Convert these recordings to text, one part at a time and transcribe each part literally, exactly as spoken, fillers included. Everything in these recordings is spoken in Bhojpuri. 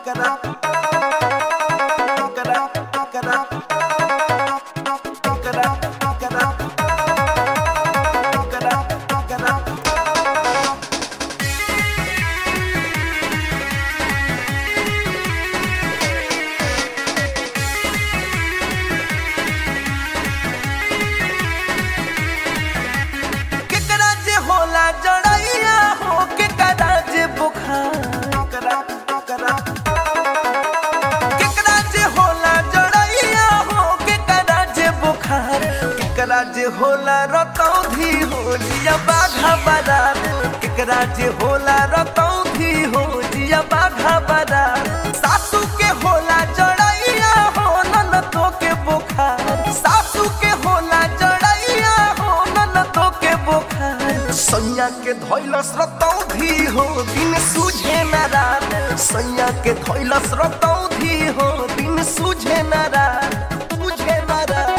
जे होला रतौधी हो जिया बाघा बारात केकरा जे होला रतौधी हो जिया बाघा बारात सासू के होला जड़ैया हो ननदो के बुखार सासू के होला जड़ैया हो ननदो के बुखार सैया के धैलस रतौधी हो दिन सूझे न रात सैया के धैलस रतौधी हो दिन सूझे न रात सूझे न रात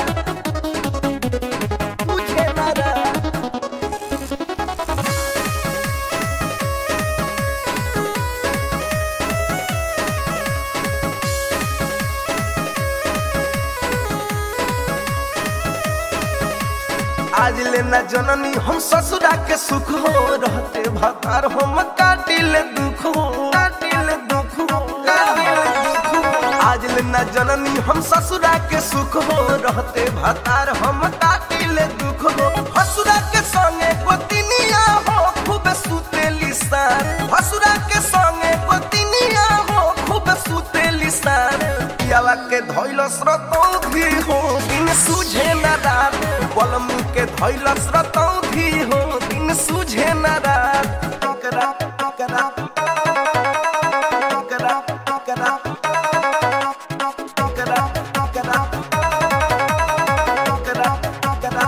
आज लेना जननी हम ससुरा के सुख हो रहते भतार हम काटिल दुख हो काटिल दुख हो काटिल दुख हो आज लेना जननी हम ससुरा के सुख हो रहते भतार हम काटिल दुख हो हसुरा के संगे गोतिनिया हो खूब सुतेली सार हसुरा के संगे गोतिनिया हो खूब सुतेली सार पियावा के धैलस रतौधी हो दिन सूझे न रात बलम के धैलस रतौधी हो दिन सूझे न रात करा करा करा करा करा करा करा करा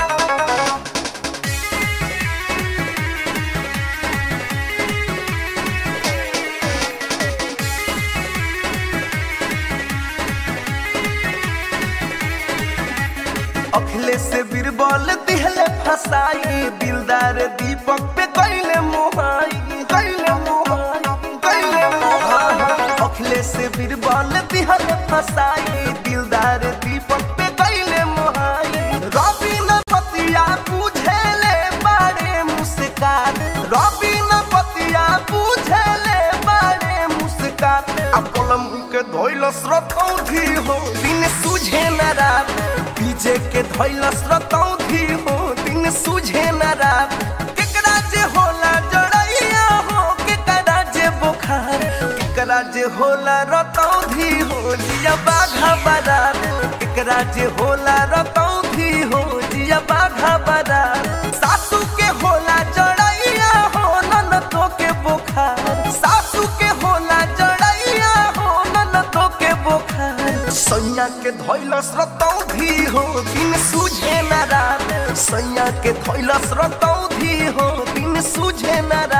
अखिलेश से बीरबल दिहले फसाई दिलदार दीपक पे कैले मोहाई कैले मोहाई कैले मोहाई अखिलेश से बीरबल दिहले फसाई दिलदार दीपक पे कैले मोहाई रवि न पतिया बुझेले बारे मुस्कान रवि न पतिया बुझेले बारे मुस्कान अब कलम के धैलस रतौधी हो दिन सूझे न रात पीछे के धैलस रतौधी हो दिन सूझे न रात केकरा जे होला जड़ैया हो केकरा जे बुखार केकरा जे होला रतौधी हो जिया बाघा बारात केकरा जे होला रतौधी हो जिया बाघा बारात सासू के होला जड़ैया हो ननदो के बुखार सासू के होला जड़ैया हो ननदो के बुखार सैया के धैलस रतौधी हो दिन सूझे न रात सैया के धैलस रतौधी हो दिन सूझे न रात।